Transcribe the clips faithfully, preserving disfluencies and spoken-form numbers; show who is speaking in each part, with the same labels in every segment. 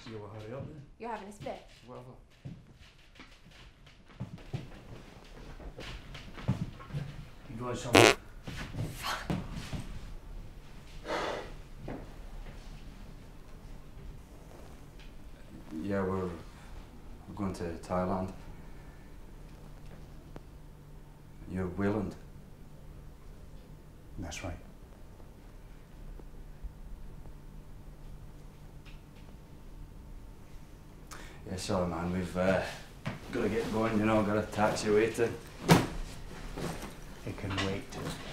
Speaker 1: You will hurry up then.
Speaker 2: You're having a split?
Speaker 1: Whatever. You going somewhere? Yeah, we're, we're going to Thailand. You're Wayland?
Speaker 3: That's right.
Speaker 1: Yeah, sorry man, we've uh, got to get going, you know, got a taxi waiting.
Speaker 3: It can wait.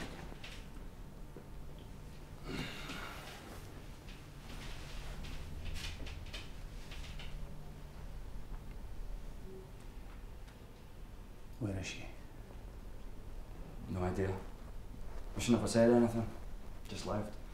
Speaker 3: Where is she?
Speaker 1: No idea. We shouldn't have said anything. Just left.